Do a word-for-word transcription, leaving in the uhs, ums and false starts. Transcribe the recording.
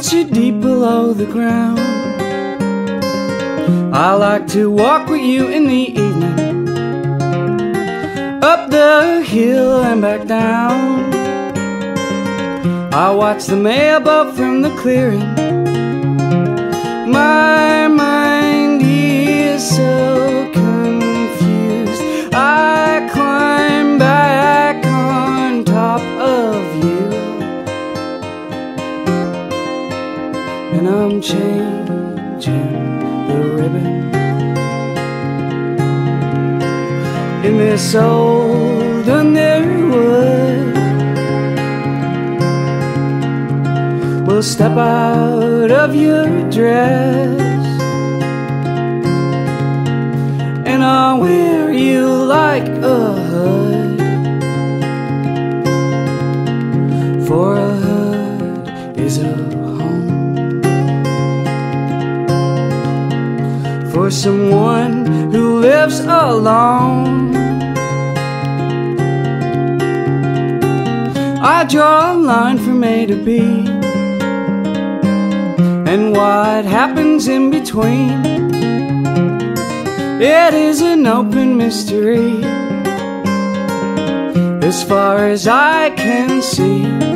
puts you deep below the ground. I like to walk with you in the evening, up the hill and back down. I watch the mailboat from the clearing. My mind is so confused. I climb back on top of you, and I'm changing the ribbon in this old Underwood. We'll step out of your dress, and I'll wear you like a hood, for a hood is a home for someone who lives alone. I draw a line from A to B, and what happens in between, it is an open mystery as far as I can see.